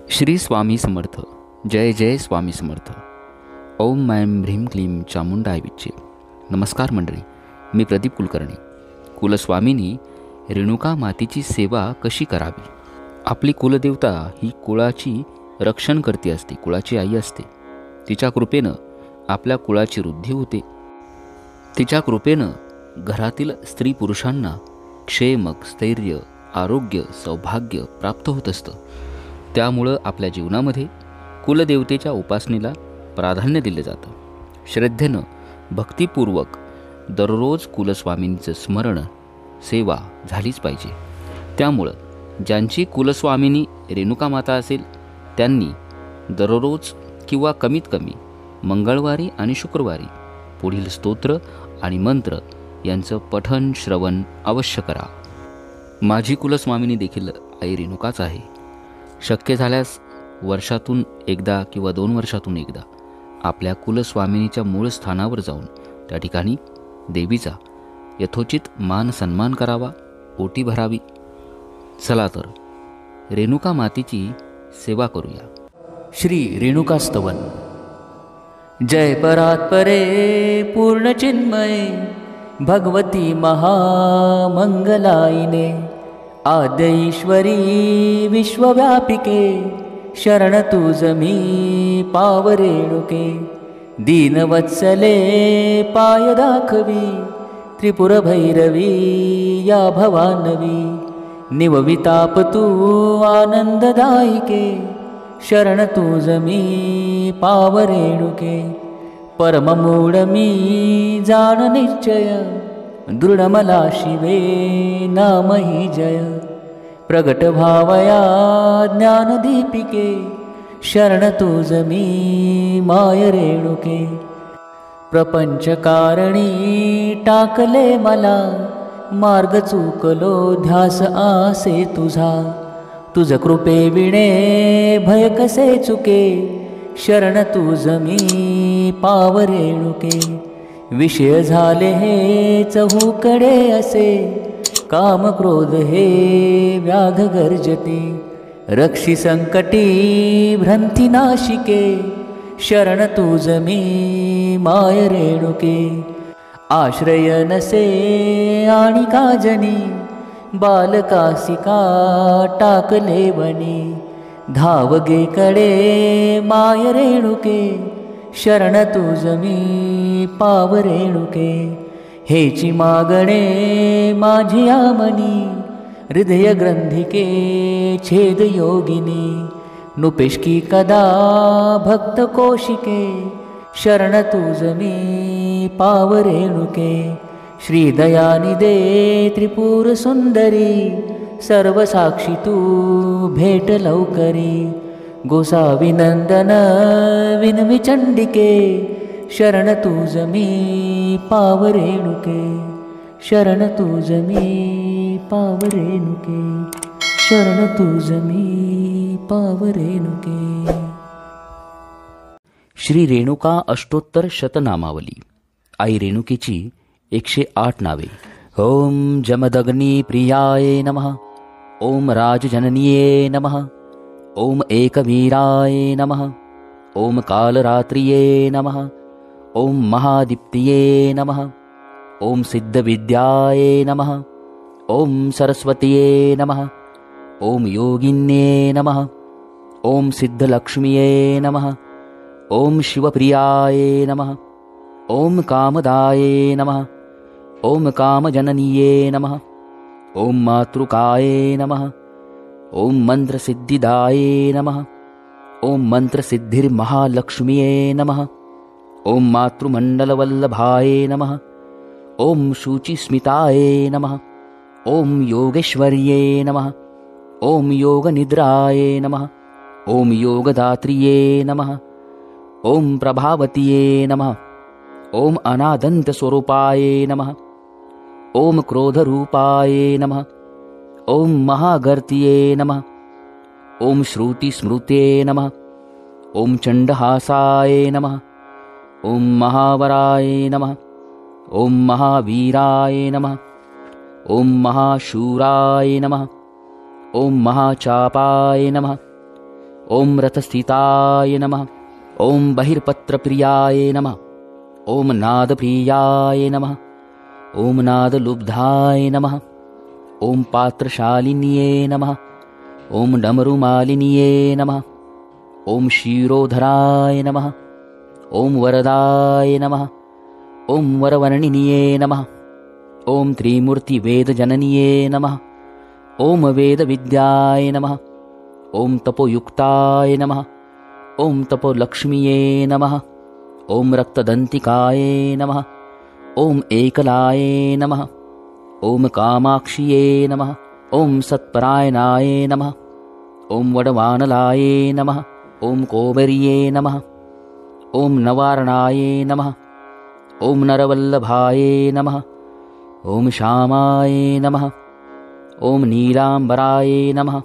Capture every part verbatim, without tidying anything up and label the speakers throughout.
Speaker 1: श्री स्वामी समर्थ. जय जय स्वामी समर्थ. ओम ऐं ह्रीं क्लीं चामुंडाय विच्चे. नमस्कार मंडळी, मी प्रदीप कुलकर्णी. कुलस्वामिनी रेणुका मातेची सेवा कशी करावी? आपली कुलदेवता ही कुळाची रक्षणकर्ती असते, कुळाची आई असते. तिच्या कृपेनं आपल्या कुळाची वृद्धी होते. तिच्या कृपेनं घरातील स्त्री पुरुषांना क्षेम, स्थैर्य, आरोग्य, सौभाग्य प्राप्त होत असतं. त्यामुळं आपल्या जीवनामध्ये कुलदेवतेच्या उपासनेला प्राधान्य दिले जातं. श्रद्धेनं, भक्तिपूर्वक दररोज कुलस्वामींचं स्मरण, सेवा झालीच पाहिजे. त्यामुळं ज्यांची कुलस्वामिनी रेणुका माता असेल त्यांनी दररोज किंवा कमीत कमी मंगळवारी आणि शुक्रवारी पुढील स्तोत्र आणि मंत्र यांचं पठण श्रवण अवश्य करा. माझी कुलस्वामिनी देखील आई रेणुकाच आहे. शक्य झाल्यास वर्षातून एकदा किंवा दोन वर्षातून एकदा आपल्या कुलस्वामिनीच्या मूळ स्थानावर जाऊन त्या ठिकाणी देवीचा यथोचित मान सन्मान करावा, ओटी भरावी. चला तर रेणुका मातेची सेवा करूया.
Speaker 2: श्री रेणुका स्तवन. जय परात्परे पूर्णचिन्मये भगवती महामंगलायिने आद्य ईश्वरी विश्वव्यापिके शरण तुझ मी पावरेणुके. दीनवत्सले पाय दाखवी त्रिपुरभैरवी या भवानवी. निवविताप तू आनंददायिके शरण तुझ मी पावरेणुके. परममूढ मी जाण निश्चय दृढमला शिवे नामहि जय. प्रगट भावया ज्ञानदीपिके शरण तुझ मी माय रेणुके. प्रपंचकारणी टाकले मला मार्ग चुकलो ध्यास आसे तुझा. तुझ कृपे विणे भय कसे चुके शरण तुझ मी पावरेणुके. विषय झाले हे चहूकडे असे काम क्रोध हे व्याध गर्जते. रक्षी संकटी भ्रंथी नाशिके शरण तुझ मी माय रेणुके. आश्रय नसे आणि काजनी बालकासिका टाकले वनी. धावगे कडे माय रेणुके शरण तुझ मी पावरेणुके. हेची मागणे माझी आमनी हृदय ग्रंथिके छेद योगिनी. नुपेशकी कदा भक्त कोशिके शरण तुझ मी पावरेणुके. श्रीदयानिदे त्रिपुर सुंदरी सर्व साक्षी तू भेट लवकरी. गोसाविनंदन विनवी चंडिके शरण तुझ मी पावरेणुके. शरण तुझ मी पावरेणुके. शरण तुझ मी पावरेणुके.
Speaker 1: श्री रेणुका अष्टोत्तर शतनामावली. आई रेणुकेची एकशे आठ नावे.
Speaker 2: ओम जमदग्नी प्रियाय नमः. ओम राजजननीये नमः. ओम एकवीराय नमः. ओम कालरात्रिये नमः. ओम महादीप्तिये नमः. ओम सिद्धविद्याय नमः. ओम सरस्वतीये नमः. ओम योगिन्ये नमः. ओम सिद्धलक्ष्मीये नमः. ओम शिवप्रियाय नमः. ओम कामदाये नमः. ओम कामजननीये नमः. ओम मातृकाये नमः. ओम मंत्रसिद्धिदाये नमः. ओम मंत्रसिद्धिर्महालक्ष्मीये नमः. ओम मातृमण्डलवल्लभाय नमः. ओम शुचिस्मिताय नमः. ओम योगेश्वर्ये नमः. ओम योगनिद्राय नमः. ओम योगदात्रिये नमः. ओम प्रभावतीये नमः. ओम अनादन्तस्वरूपाय नमः. ओम क्रोधरूपाय नमः. ओम महागर्त्ये नमः. ओम श्रुतिस्मृते नमः. ओम चण्डहासाय नमः. ओम महावराय नमः. ओम महावीराय नमः. ओम महाशूराय नमः. ओम महाचापाय नमः. ॐ रथस्थिताय नमः। ॐ बहिर्पत्रप्रियाय नमः। ॐ नादप्रियाय नमः। ॐ नादलुब्धाय नमः। ॐ पात्रशालिन्ये नमः। ॐ डमरुमालिन्ये नमः। ॐ क्षीरोधराय नमः। ॐ वरदाय नमः। ॐ वरवर्णिन्ये नमः। ॐ त्रिमूर्तिवेदजनन्ये नमः। ॐ वेदविद्याय नमः। ॐ तपोयुक्ताय नमः। ॐ तपोलक्ष्म्ये नमः। ॐ रक्तदन्तिकाय नमः। ॐ एकलाय नमः। ॐ कामाक्ष्ये नमः। ॐ सत्परायणाय नमः। ॐ वडवानलाय नमः। ॐ कोमर्ये नमः। ॐ नवारणाय नमः। ॐ नरवल्लभाय नमः। ॐ श्यामाय नमः। ॐ नीलाम्बराय नमः।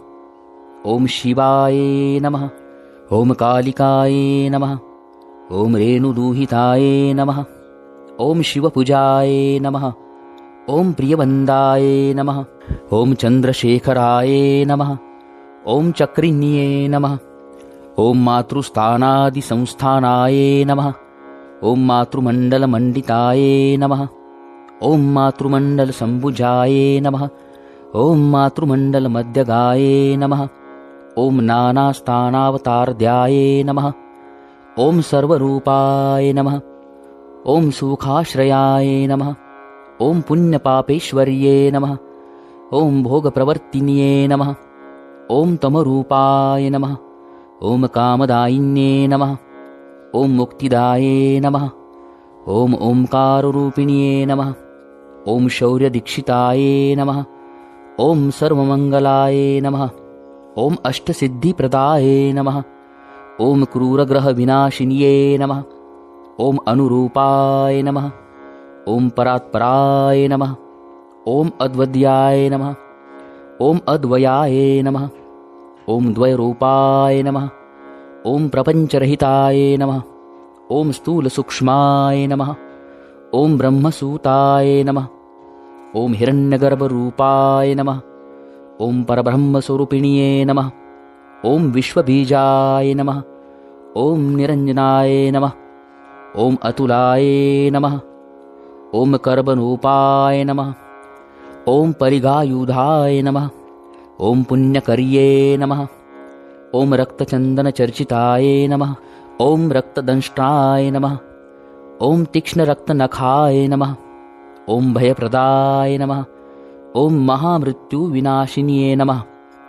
Speaker 2: ॐ शिवाय नमः। ॐ कालिकाय नमः। ॐ रेणुदूहिताय नमः। ॐ शिवपूजाय नमः। ॐ प्रियवन्दाय नमः। ॐ चन्द्रशेखराय नमः। ॐ चक्रिण्ये नमः। ॐ मातृस्थानादिसंस्थानाय नमः। ॐ मातृमण्डलमण्डिताय नमः। ॐ मातृमण्डलसम्भुजाय नमः। ॐ मातृमण्डलमध्यगाय नमः। ॐ नानास्थानावतारध्याय नमः। ॐ सर्वरूपाय नमः। ॐ सुखाश्रयाय नमः। ॐ पुण्यपापेश्वर्ये नमः। ॐ भोगप्रवर्तिन्ये नमः। ॐ तमरूपाय नमः। ॐ कामदायिन्ये नमः। ॐ मुक्तिदाये नमः। ॐ ओंकाररूपिण्ये नमः। ॐ शौर्यदीक्षिताय नमः। ॐ सर्वमङ्गलाय नमः। ॐ अष्टसिद्धिप्रदाय नमः। ॐ क्रूरग्रहविनाशिन्ये नमः। ॐ अनुरूपाय नमः। ॐ परात्पराय नमः। ॐ अद्वद्याय नमः। ॐ अद्वयाय नमः। ॐ द्वयरूपाय नमः। ॐ प्रपञ्चरहिताय नमः। ॐ स्थूलसूक्ष्माय नमः। ॐ ब्रह्मसूताय नमः। ॐ हिरण्यगर्भरूपाय नमः। ॐ परब्रह्मस्वरूपिण्ये नमः। ॐ विश्वबीजाय नमः। ॐ निरञ्जनाय नमः। ॐ अतुलाय नमः। ॐ कर्बरूपाय नमः। ॐ परिगायुधाय नमः। ॐ पुण्यकर्ये नमः। ॐ रक्तचन्दनचर्चिताय नमः। ॐ रक्तदंष्ट्राय नमः। ॐ तीक्ष्णरक्तनखाय नमः। ॐ भयप्रदाय नमः। ॐ महामृत्युविनाशिन्ये नमः।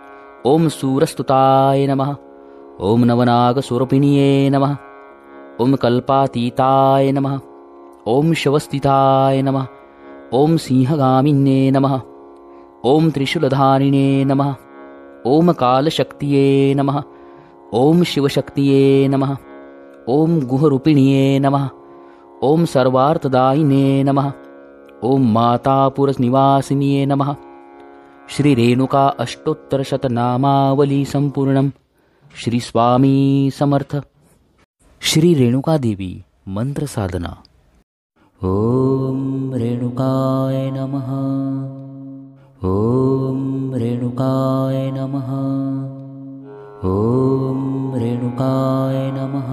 Speaker 2: ॐ सूरस्तुताय नमः। ॐ नवनागस्वरूपिण्ये नमः। ॐ कल्पातीताय नमः। ॐ शवस्थिताय नमः। ॐ सिंहगामिन्ये नमः। ॐ त्रिशूलधारिणे नमः। ॐ कालशक्तिये नमः। ॐ शिवशक्तिये नमः। ॐ गुहरूपिण्ये नमः। ॐ सर्वार्थदायिने नमः। ॐ मातापुरनिवासिन्ये नमः। श्रीरेणुका अष्टोत्तरशतनामावली सम्पूर्णम्। श्री स्वामी समर्थ।
Speaker 1: श्री रेणुकादेवी मंत्रसाधना।
Speaker 2: ॐ रेणुकाय नमः। ॐ रेणुकाय नमः। ॐ रेणुकाय नमः।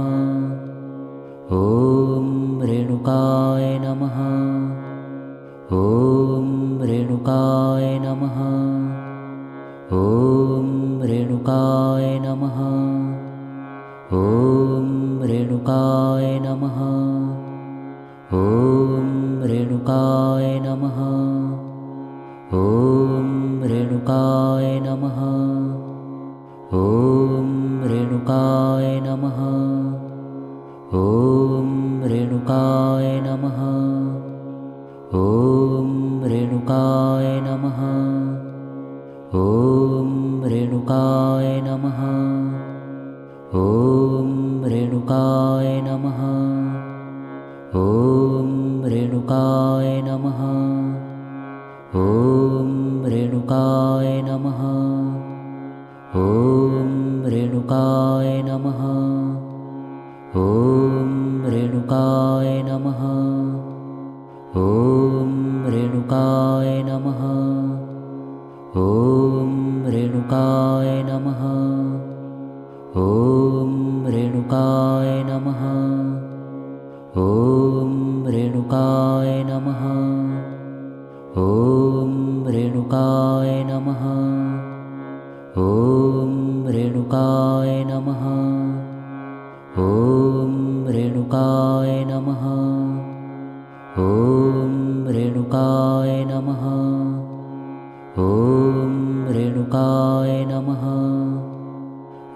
Speaker 2: ॐ रेणुकाय नमः। ॐ रेणुकाय नमः। ॐ रेणुकाय नमः। ॐ रेणुकाय नमः। ॐ रेणुकाय नमः। ॐ रेणुकाय नमः। ॐ रेणुकाय नमः। ॐ रेणुकाय नमः। ॐ रेणुकाय नमः। ॐ रेणुकाय नमः। ॐ रेणुकाय नमः। ॐ रेणुकाय नमः। ॐ रेणुकाय नमः। ॐ रेणुकाय नमः। ॐ रेणुकाय नमः।